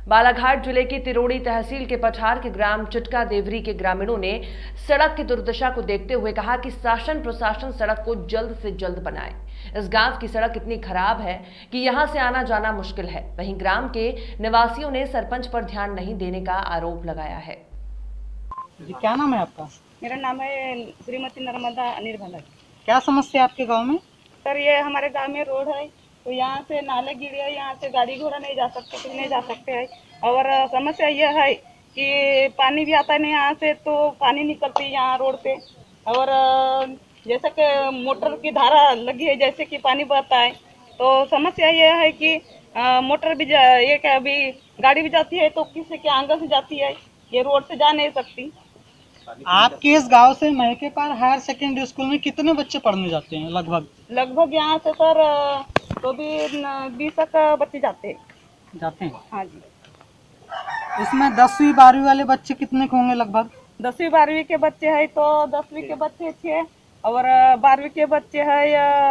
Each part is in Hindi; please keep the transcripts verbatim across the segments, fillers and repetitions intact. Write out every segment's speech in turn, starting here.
बालाघाट जिले की तिरोड़ी तहसील के पठार के ग्राम चिटका देवरी के ग्रामीणों ने सड़क की दुर्दशा को देखते हुए कहा कि शासन प्रशासन सड़क को जल्द से जल्द बनाए। इस गांव की सड़क इतनी खराब है कि यहां से आना जाना मुश्किल है। वहीं ग्राम के निवासियों ने सरपंच पर ध्यान नहीं देने का आरोप लगाया है। जी, क्या नाम है आपका? मेरा नाम है श्रीमती नर्मदा अनिल भला। क्या समस्या है आपके गांव में? सर, ये हमारे गांव में रोड है, तो यहाँ से नाले गिरे है, यहाँ से गाड़ी घोड़ा नहीं जा सकते, कुछ नहीं जा सकते है। और समस्या यह है कि पानी भी आता नहीं यहाँ से, तो पानी निकलती है यहाँ रोड पे। और जैसे कि मोटर की धारा लगी है, जैसे कि पानी बहता है, तो समस्या यह है कि आ, मोटर भी ये क्या अभी गाड़ी भी जाती है तो किसी के आंगन से जाती है, ये रोड से जा नहीं सकती। आपके इस गांव से महके पार हायर सेकेंडरी स्कूल में कितने बच्चे पढ़ने जाते हैं? लगभग लगभग यहाँ से सर तो भी बीस तक बच्चे जाते हैं जाते हैं। हाँ जी। इसमें दसवीं बारहवीं वाले बच्चे कितने के होंगे? लगभग दसवीं बारहवीं के बच्चे हैं, तो दसवीं के बच्चे छः और बारहवीं के बच्चे हैं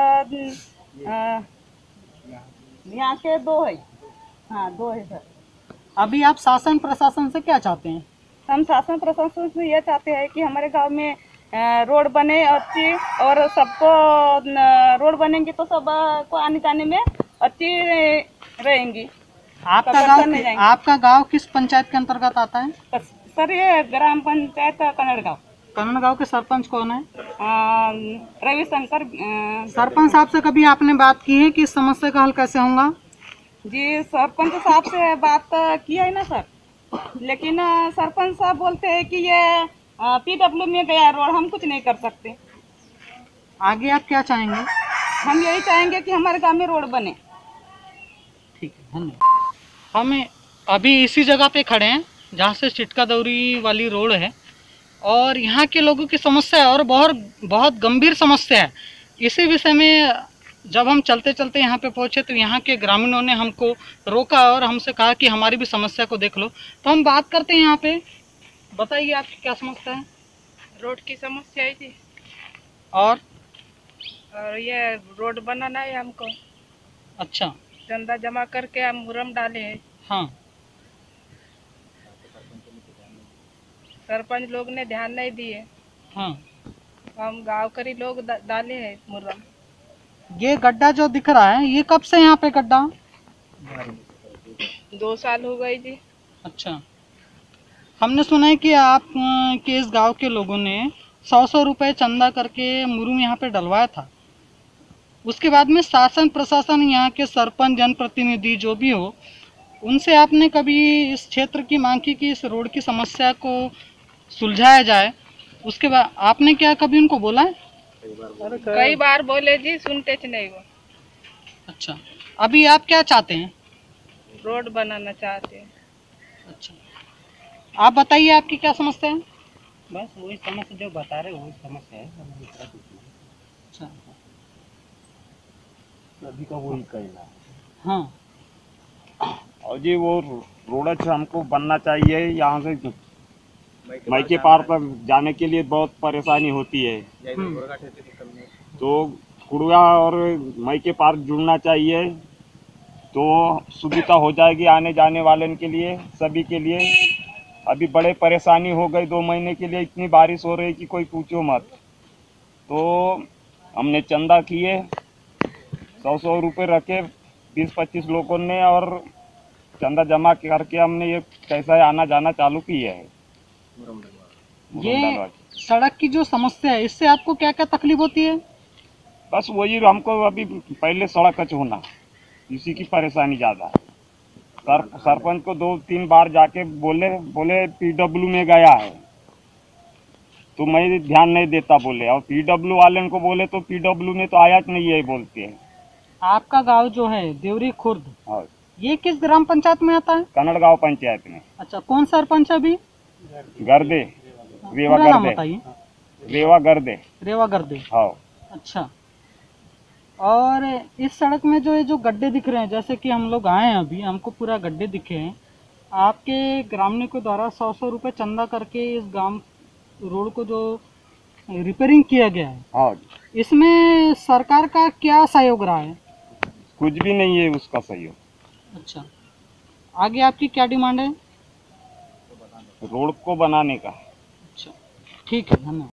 यहाँ के दो है। हाँ, दो है सर। अभी आप शासन प्रशासन से क्या चाहते हैं? हम शासन प्रशासन से ये चाहते हैं कि हमारे गांव में रोड बने अच्छी, और सबको रोड बनेंगी तो सब को आने जाने में अच्छी रहेंगी। आपका गांव आपका गांव किस पंचायत के अंतर्गत आता है? सर, ये ग्राम पंचायत कन्नड़ गाँव। कन्नड़ गांव के सरपंच कौन है? रविशंकर। सरपंच साहब से कभी आपने बात की है कि इस समस्या का हल कैसे होगा? जी, सरपंच साहब से बात की है ना सर, लेकिन सरपंच साहब बोलते हैं कि ये पीडब्ल्यू में गया रोड, हम कुछ नहीं कर सकते। आगे आप क्या चाहेंगे? हम यही चाहेंगे कि हमारे गांव में रोड बने। ठीक है, धन्यवाद। हम अभी इसी जगह पे खड़े हैं जहाँ से चिटका दौरी वाली रोड है, और यहाँ के लोगों की समस्या है और बहुत बहुत गंभीर समस्या है। इसी विषय में जब हम चलते चलते यहाँ पे पहुँचे तो यहाँ के ग्रामीणों ने हमको रोका और हमसे कहा कि हमारी भी समस्या को देख लो। तो हम बात करते हैं यहाँ पे। बताइए आपकी क्या समस्या है? रोड की समस्या है जी, और और ये रोड बनाना है हमको। अच्छा, चंदा जमा करके हम मुरम डाले हैं। हाँ, सरपंच लोग ने ध्यान नहीं दिए। हाँ, हम गांव करी लोग डाले हैं मुरम। ये गड्ढा जो दिख रहा है, ये कब से यहाँ पे गड्ढा? दो साल हो गए जी। अच्छा, हमने सुना है कि आप के इस गांव के लोगों ने सौ सौ रुपए चंदा करके मुरुम यहाँ पे डलवाया था। उसके बाद में शासन प्रशासन, यहाँ के सरपंच, जनप्रतिनिधि जो भी हो, उनसे आपने कभी इस क्षेत्र की मांग की कि इस रोड की समस्या को सुलझाया जाए? उसके बाद आपने क्या कभी उनको बोला है? कई बार बोले जी, सुनते नहीं वो। अच्छा, अभी आप क्या चाहते हैं? रोड बनाना चाहते हैं। अच्छा, आप बताइए आपकी क्या समस्या है? बस वही समस्या जो बता रहे वही समस्या है। अच्छा, अभी का वही कहना। हाँ, और जी वो रोड अच्छा हमको बनना चाहिए। यहाँ से मायके पार पर जाने के लिए बहुत परेशानी होती है, तो कुड़वा और मायके पार जुड़ना चाहिए, तो सुविधा हो जाएगी आने जाने वाले के लिए, सभी के लिए। अभी बड़े परेशानी हो गई, दो महीने के लिए इतनी बारिश हो रही कि कोई पूछो मत। तो हमने चंदा किए, सौ सौ रुपये रखे बीस पच्चीस लोगों ने, और चंदा जमा करके हमने ये कैसा आना जाना चालू किया है। ये सड़क की जो समस्या है, इससे आपको क्या क्या तकलीफ होती है? बस वही हमको अभी पहले सड़क कच होना, इसी की परेशानी ज़्यादा है। सर सरपंच को दो तीन बार जाके बोले बोले पीडब्ल्यू में गया है, तो मैं ध्यान नहीं देता बोले, और पीडब्ल्यू वाले को बोले तो पीडब्ल्यू में तो आया नहीं है बोलते हैं। आपका गांव जो है देवरी खुर्द, हाँ, ये किस ग्राम पंचायत में आता है? कन्नड़ गाँव पंचायत में। अच्छा, कौन सरपंच है अभी? गर्दे, रेवा पूरा नाम गर्दे, बताइए। रेवा गर्दे। रेवा गर्दे, हाँ। अच्छा, और इस सड़क में जो ये जो गड्ढे दिख रहे हैं, जैसे कि हम लोग आए हैं अभी, हमको पूरा गड्ढे दिखे हैं। आपके ग्रामीणों के द्वारा सौ सौ रुपये चंदा करके इस गांव रोड को जो रिपेयरिंग किया गया है, हाँ, इसमें सरकार का क्या सहयोग रहा है? कुछ भी नहीं है उसका सहयोग। अच्छा, आगे आपकी क्या डिमांड है? रोड को बनाने का। अच्छा, ठीक है, धन्यवाद।